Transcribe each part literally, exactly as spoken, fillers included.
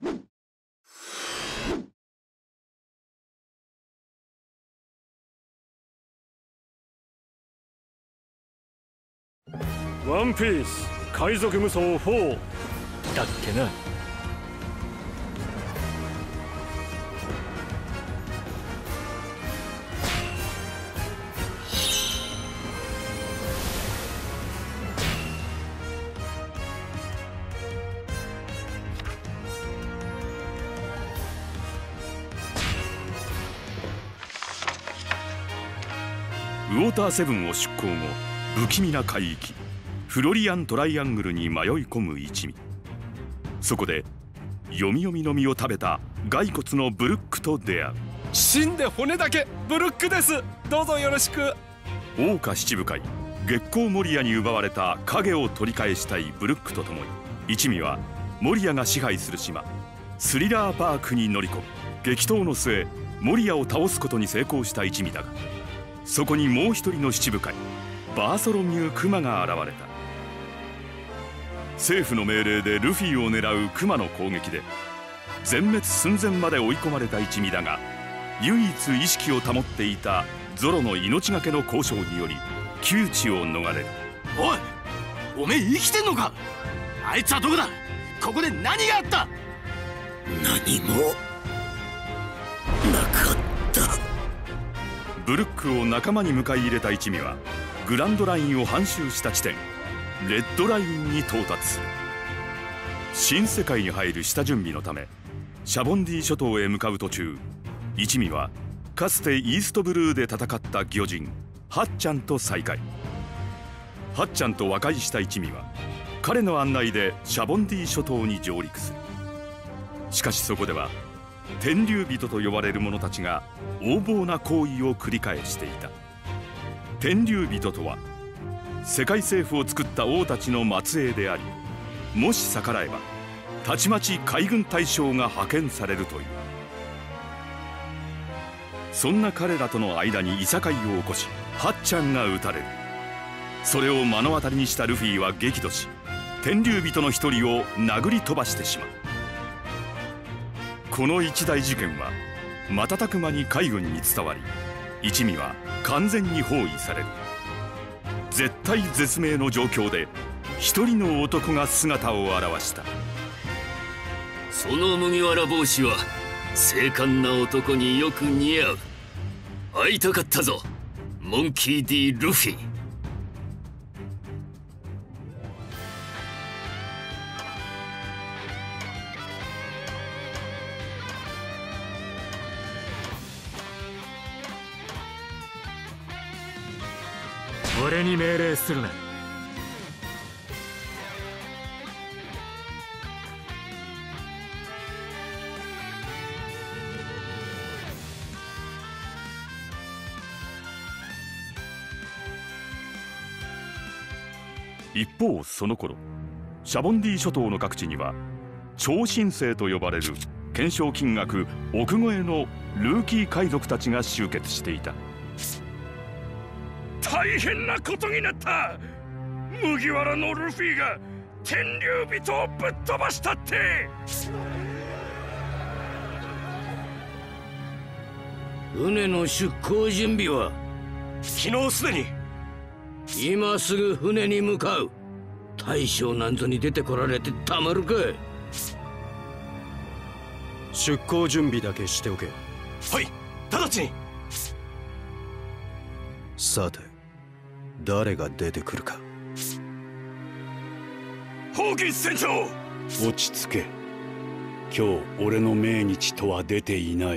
ワンピース海賊無双フォーだっけな。 ウォーターセブンを出港後、不気味な海域フロリアントライアングルに迷い込む一味。そこでヨミヨミの実を食べた骸骨のブルックと出会う。 死んで骨だけブルックです。どうぞよろしく。 桜花七部会月光守谷に奪われた影を取り返したいブルックとともに、一味は守谷が支配する島スリラーパークに乗り込む。激闘の末守谷を倒すことに成功した一味だが、そこにもう一人の七部会バーソロミュー・クマが現れた。政府の命令でルフィを狙うクマの攻撃で全滅寸前まで追い込まれた一味だが、唯一意識を保っていたゾロの命がけの交渉により窮地を逃れる。 おい、おめえ生きてんのか。あいつはどこだ。ここで何があった。 何もなかった。 ブルックを仲間に迎え入れた一味はグランドラインを半周した地点レッドラインに到達する。新世界に入る下準備のためシャボンディ諸島へ向かう途中、一味はかつてイーストブルーで戦った魚人ハッチャンと再会。ハッチャンと和解した一味は彼の案内でシャボンディ諸島に上陸する。しかしそこでは天竜人と呼ばれる者たちが横暴な行為を繰り返していた。天竜人とは世界政府を作った王たちの末裔であり、もし逆らえばたちまち海軍大将が派遣されるという。そんな彼らとの間にいさかいを起こし、ハッチャンが撃たれる。それを目の当たりにしたルフィは激怒し、天竜人の一人を殴り飛ばしてしまう。この一大事件は瞬く間に海軍に伝わり、一味は完全に包囲される。絶体絶命の状況で一人の男が姿を現した。 その麦わら帽子は精悍な男によく似合う。会いたかったぞ、モンキー D ルフィ。 俺に命令するな。 一方その頃、シャボンディ諸島の各地には超新星と呼ばれる懸賞金額億超えのルーキー海賊たちが集結していた。 大変なことになった。麦わらのルフィが天竜人をぶっ飛ばしたって。 船の出港準備は昨日すでに。 今すぐ船に向かう。大将なんぞに出てこられてたまるか。 出港準備だけしておけ。 はい、直ちに。 さて誰が出てくるか。 ホーキンス船長。 落ち着け。今日俺の命日とは出ていない。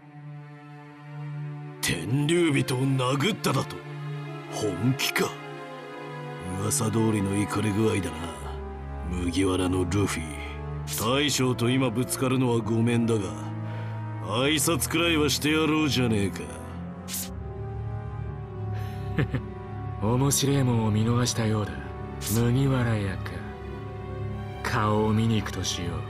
天竜人を殴っただと。本気か。噂通りのイカれ具合だな、麦わらのルフィ。大将と今ぶつかるのはごめんだが、挨拶くらいはしてやろうじゃねえか。 面白いもんを見逃したようだ。麦わら屋か。顔を見に行くとしよう。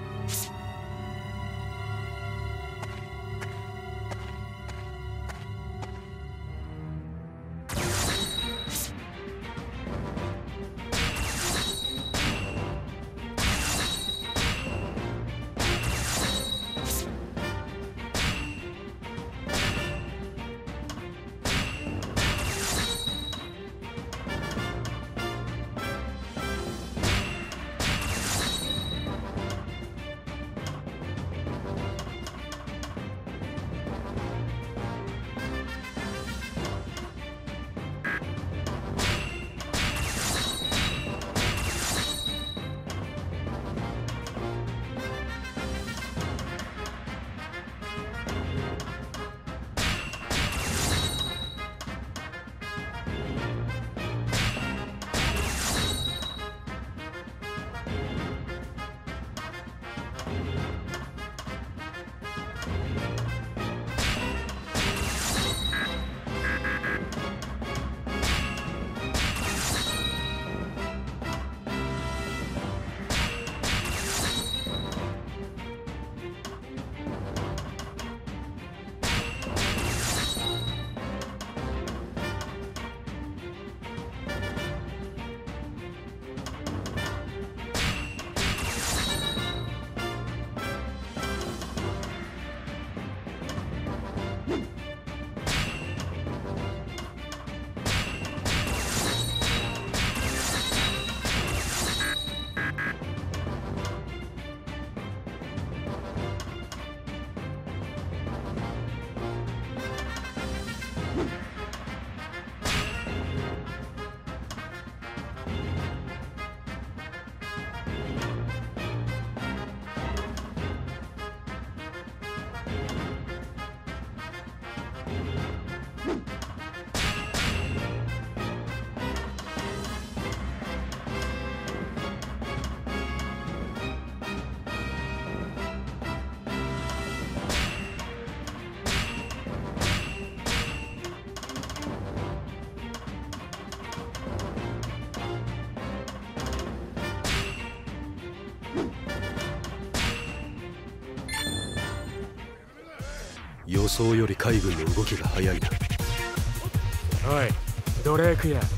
予想より海軍の動きが早いな。 おいドレークや、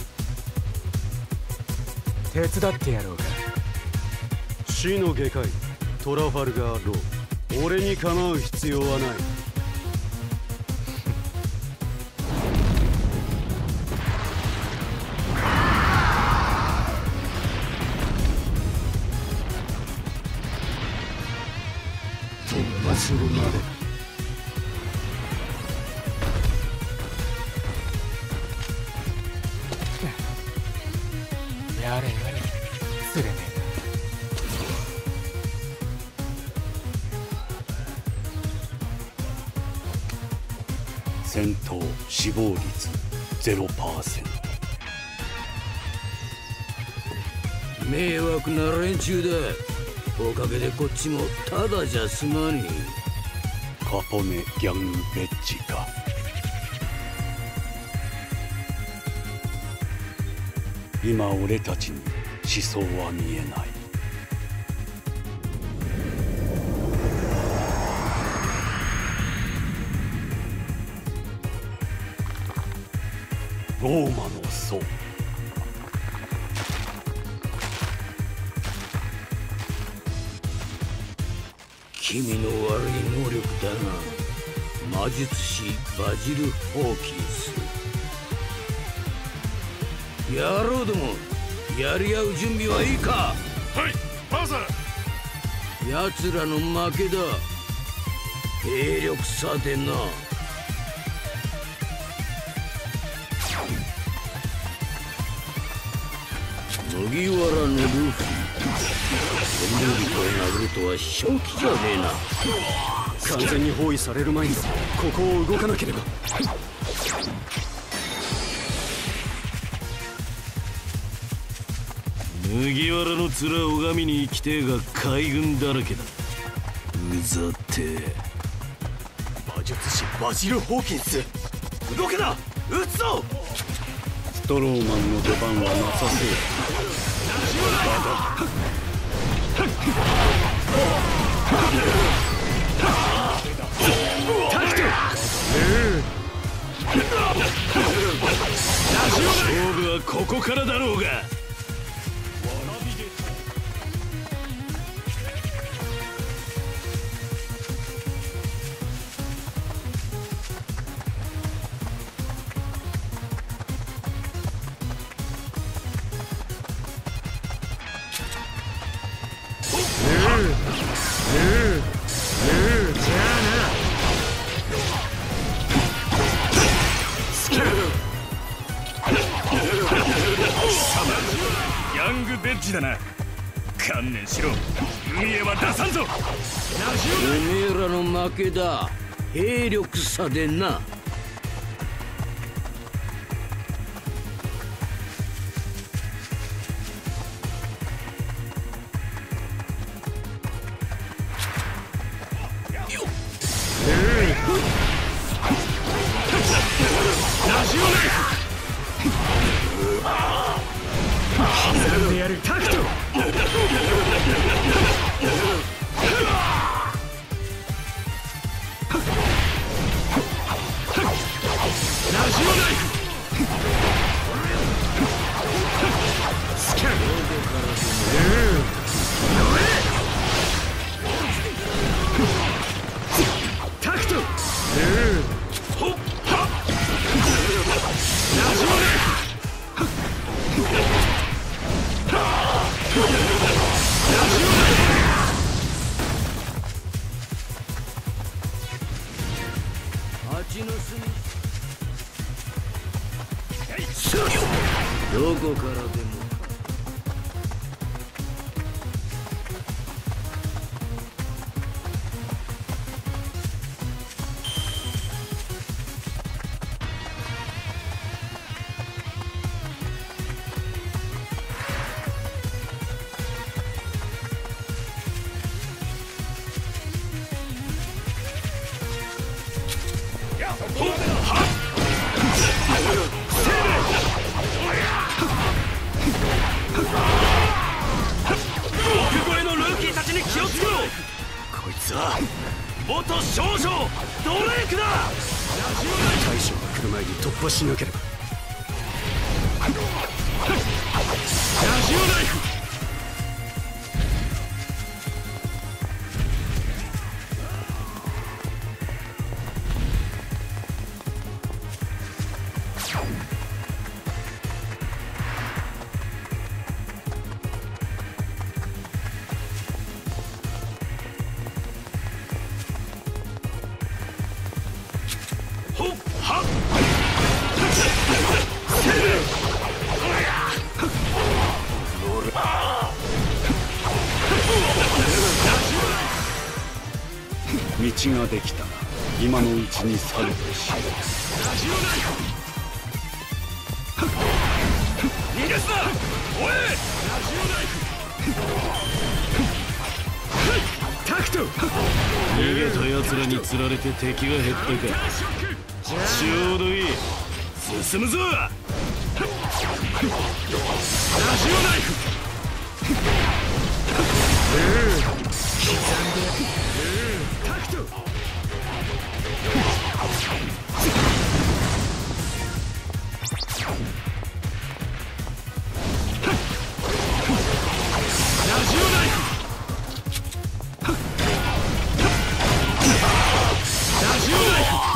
手伝ってやろうか。 死の外科医トラファルガー・ロー、俺に構う必要はない。 突破するまで。 やれやれ、釣れね戦闘死亡率 ゼロパーセント。 迷惑な連中だ。おかげでこっちもただじゃ済まねえ。 カポネギャングベッジか。今俺たちに思想は見えない。ローマの僧。 君の悪い能力だな、魔術師バジル・ホーキンス。野郎ども、やり合う準備はいいか。 はい、バーサー。 奴らの負けだ。兵力差でな。麦わらのルフィ、こんなにと殴るとは正気じゃねえな。 完全に包囲される前にここを動かなければ。 麦わらの面拝みに行きてえが海軍だらけだ。うざって魔術師バジル・ホーキンス、動けな、撃つぞ。 ストローマンの出番はなさそう勝負はここからだろうが。 ヤングベッジだな。観念しろ、海へは出さんぞ。 おめえらの負けだ。兵力差でな。 刻んでやるタクト。ラジオナイフ。スキャン。タクト。ほっはっ。ラジオナイフ。 蜂の巣にどこからでも。 こいつは元少女ドレイクだ。大将が来る前に突破しなければ。ラジオナイフ。道ができた。今のうちに去るべし。逃がすなおい。タクト。逃げた奴らに釣られて敵が減ったか。ちょうどいい。進むぞ。ラジオナイフ。刻んでタクト。ラジオナイフ。ラジオナイフ。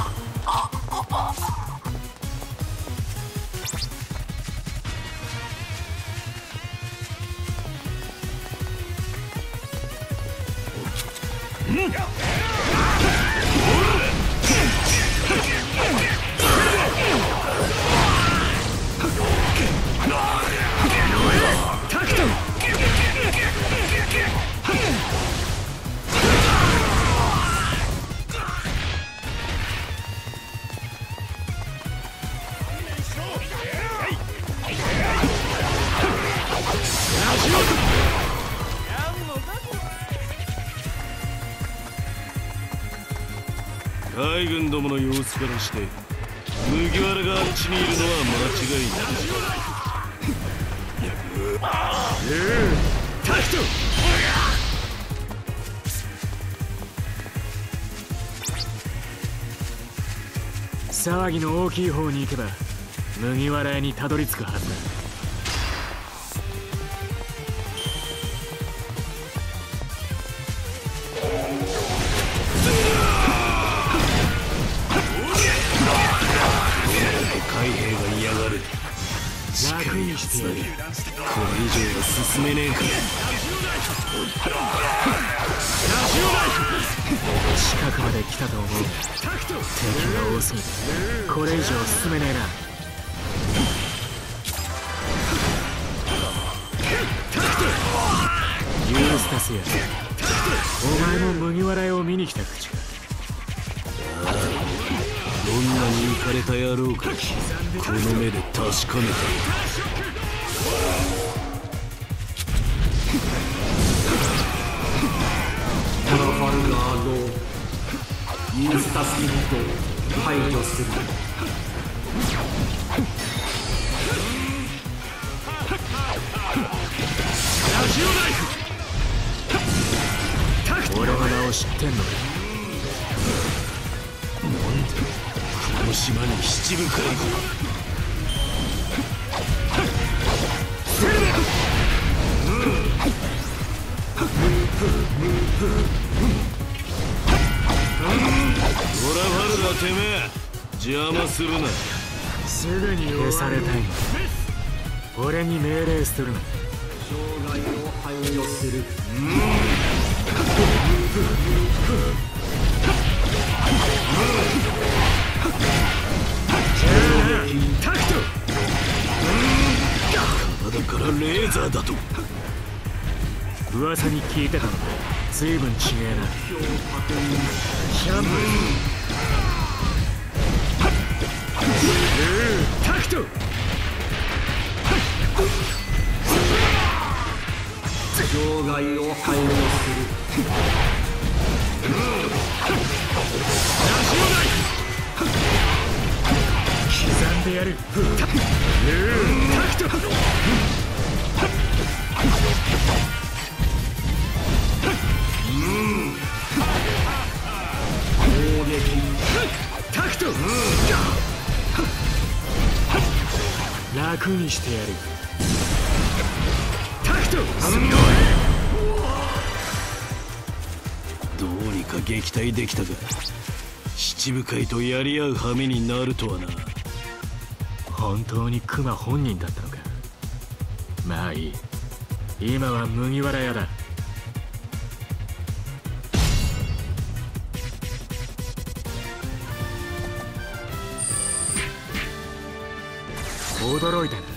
海軍どもの様子からして麦わらがあっちにいるのは間違いない。タクト。 騒ぎの大きい方に行けば麦わら屋にたどり着くはずだ。 海兵が嫌がる。 楽にしてやる。 これ以上は進めねえか。 近くまで来たと思うが敵が多すぎてこれ以上進めねえな。ユースタスやお前も麦わら屋を見に来た口か。 どんなに浮かれた野郎かこの目で確かめた。 トラファルガーローユースタスギット排除する。 ラジオナイフ。 俺の名を知ってんのか。 この島に七部会が。トラファルガーてめえ邪魔するな。 すぐに消されたいの。俺に命令するな。 障害を排除する。 タクト。体からレーザーだと。 噂に聞いてたのだ。随分違えな。キャンプタクト。 障害を排除する。 ラジオナイフ。 刻んでやる。 タクト。 楽にしてやる。タクトどうにか撃退できたが、七部会とやり合う羽目になるとはな。 本当にクマ本人だったのか。まあいい、今は麦わら屋だ。驚いたな。